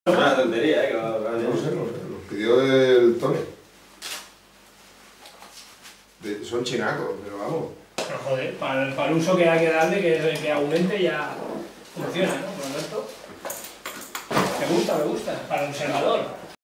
Es una tontería, que va a No sé, los pidió el Tony. Son chinacos, pero vamos. Pero joder, para el uso que hay que darle, que aumente ya funciona, ¿no? Por lo tanto, me gusta, para el observador.